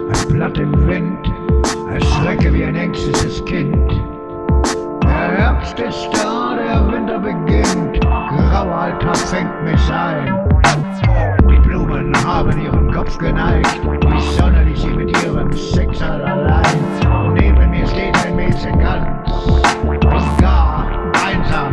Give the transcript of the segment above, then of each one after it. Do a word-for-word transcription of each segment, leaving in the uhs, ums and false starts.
Ein Blatt im Wind, erschrecke wie ein ängstliches Kind. Der Herbst ist da, der Winter beginnt, grauer Alltag fängt mich ein. Die Blumen haben ihren Kopf geneigt, die Sonne ließ sie mit ihrem Schicksal allein. Und neben mir steht ein Mädchen ganz und gar einsam,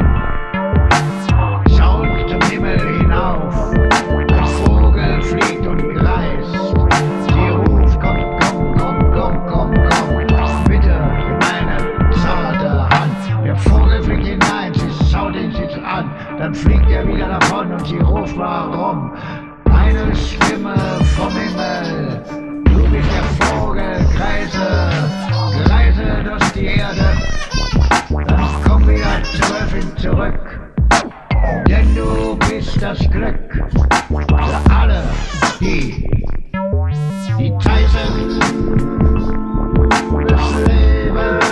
schaut zum Himmel hinauf. Ein Vogel fliegt und kreist, sie ruft, komm, komm, komm, komm, komm, komm, bitte in meine zarte Hand. Der Vogel fliegt hinein, sie schaut ihn sich an, dann fliegt er wieder davon und sie ruft, warum? Eine Stimme vom Himmel, du bist der Vogel, kreise, kreise durch die Erde, dann komm wieder zur Öffnung zurück, denn du bist das Glück für alle, die, die Zeichen des Lebens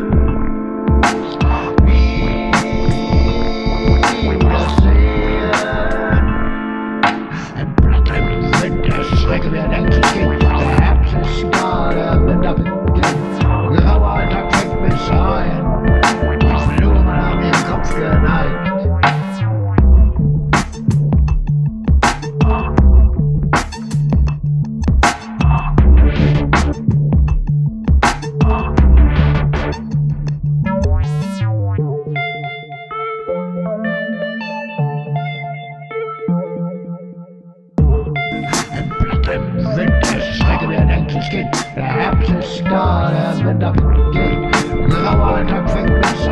Schrecke wer denkt sich geht, der Herbst ist da, der Winter beginnt, grauer Alltag fängt mich ein, die Blumen haben ihren Kopf geneigt. Im Wind erschrecke wer denkt sich geht, der Herbst ist da, der Winter beginnt, grauer Alltag fängt mich